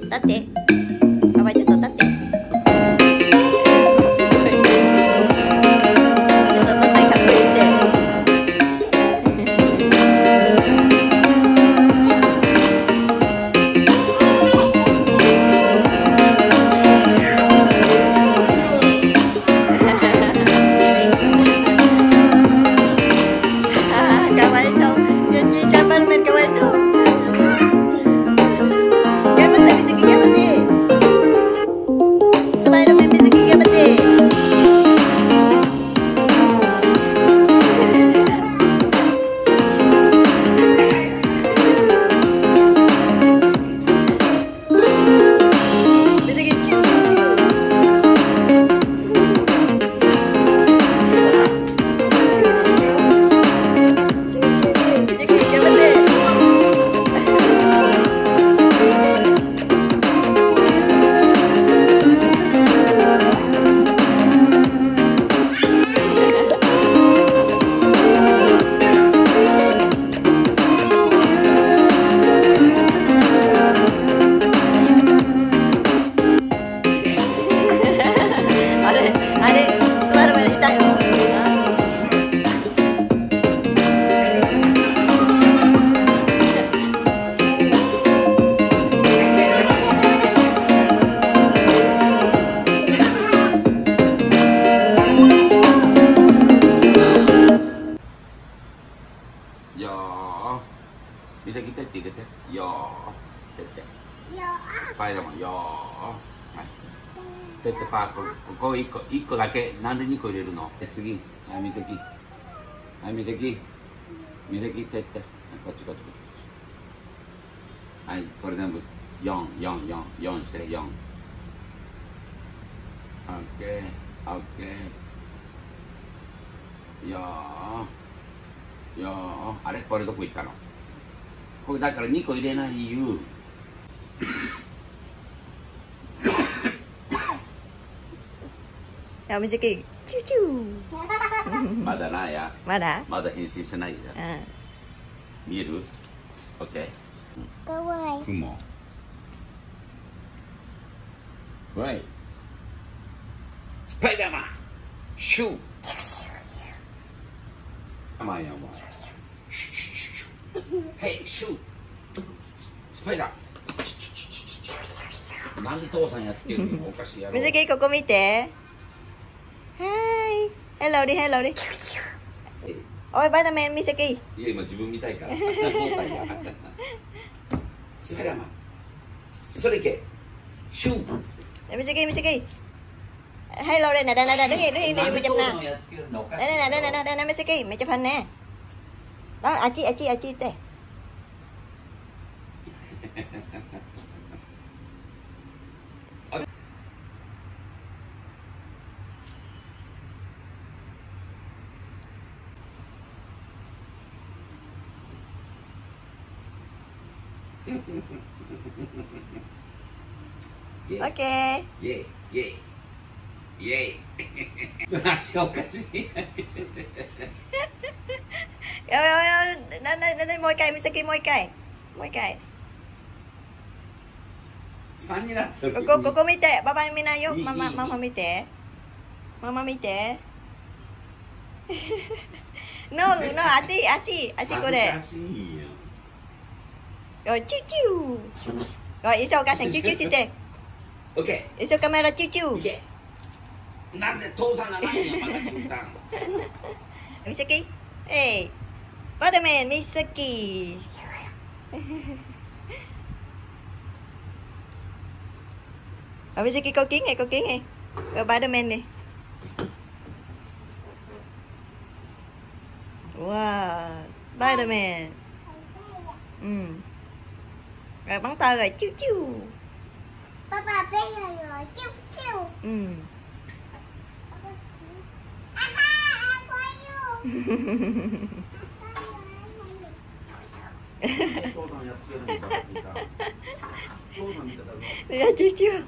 立って。パパちょっと立って。 見てきてって言ってよーってスパイダーマンよーはいてってパーここ1個だけなんで2個入れるの次はいみせきはいみせきてってこっちはいこれ全部4して4オッケーよーあれこれどこ行ったのこれだから2個入れない理由お水きチューチューまだなやまだ変身してないじゃん見える ?OK かわいい雲はいスパイダーマンシュー甘いやもうヘイシュースパイダーなんで父さんやっつけるのおかしいやろ水きここ見てはい。ヘロリヘロリ。おいバイダーメン水き。 いや今自分見たいからスパイダーマンそれいけシュー水きヘロリnè đây đứng im đi chụp nè đây Mr. Ki mày chụp hình nè đó à chi tê ok yeah その足がおかしいもう一回Mr. Kiもう一回 3になってるここ見てパパ見ないよママ見てNo, asíこれrồi chiu chiu rồi iso ka sen chiu chiuして OK isoカメラチュチュなんで父さんがないのまだ聞いたん Mr. Ki heyバドメンMr. Ki Mr. Ki có kiến hay rồi Spiderman đi wow Spiderman rồi bắn tơ rồi chiu chiu Papa bé rồi chiu chiu aha em quay you いやチューチュー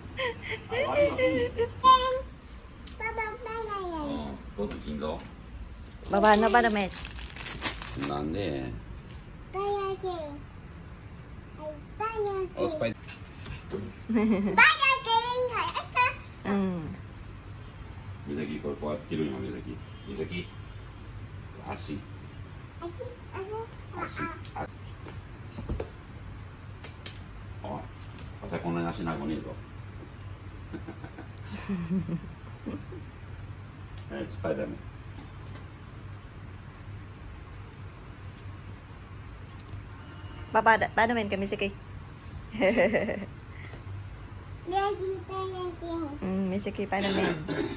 父さん金蔵ババアのバドメンなんでバヤジおスパイうん。 美咲こうやって切るよ美咲。美咲。足。おい、こんなに足長ねえぞ。スパイダーマン。 Papa Spiderman kay Misaki. Misaki Spiderman.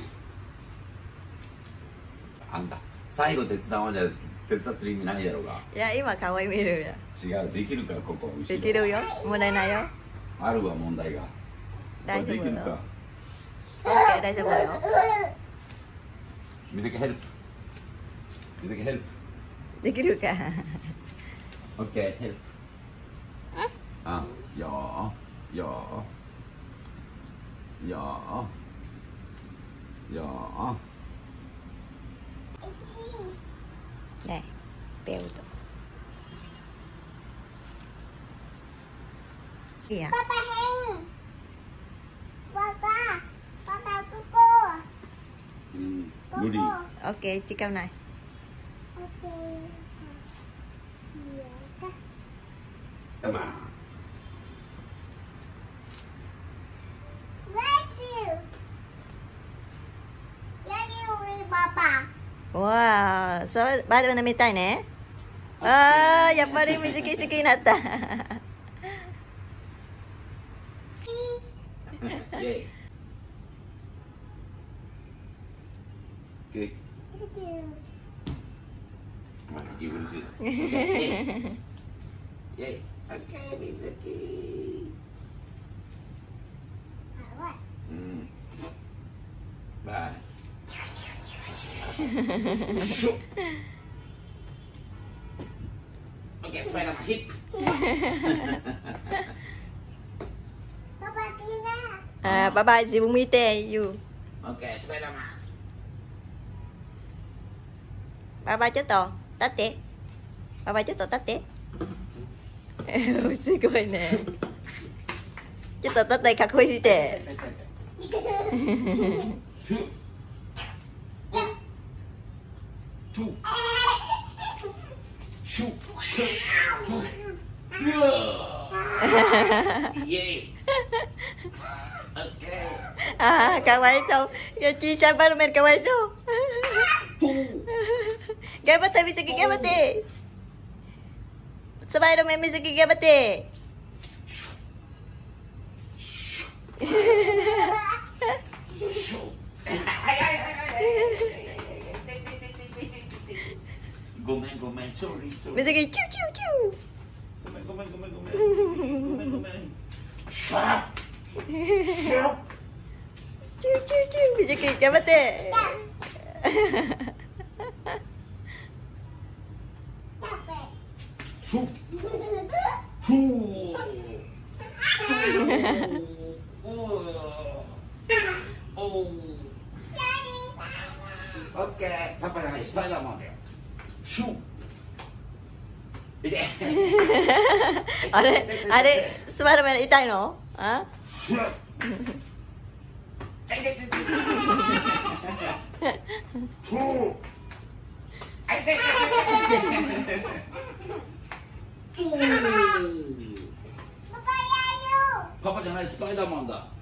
あんた最後手伝わんじゃ手伝ってる意味ないやろが。 いや今顔見るや。 違うできるかここ後ろ。 できるよ。問題ないよ。 あるわ問題が。 大丈夫よ。 できるか。 オッケー大丈夫よ。 みずきヘルプ。みずきヘルプ。 できるか。 オッケーヘルプ。あ、よーよーよーよー。 ね、ベルト。いいや。 Papa hen. Papa kuku. 無理。 オッケー違うない。 Oke. Iya kah? Come on. Thank you. Ya you Papa. わあ、それバイトで見たいね。ああ、やっぱり水木好きになった。 Yay. Okay. Thank you. Maki bersih. Okay. Yay. Okay, Mizuki. What? Bye. Okay, spider hip. Papa tina. あ、バイバイ自分見て you。 Okay, spider man. バイバイちょっと立って。バイバイちょっと立って。すごいね。ちょっと立ってかっこいいして。 Two. Shoot. Yay. Okay. ああ、かわいそう。いや、小さいバルメンかわいそう。頑張って水木頑張って。スパイダーマン水木頑張って。 ごめんごめん、sorry sorry。 水木チューチューチュー。 ごめんごめんごめんごめん。ごめんごめん。シャープ。シャープ。 チューチューチュー水木頑張って。 ふ。ふ。お。オッケー。パパじゃないスパイダーマンだよ。シュー。 あれスパイダーマン痛いの？あ？ シュー。パパじゃないスパイダーマンだ。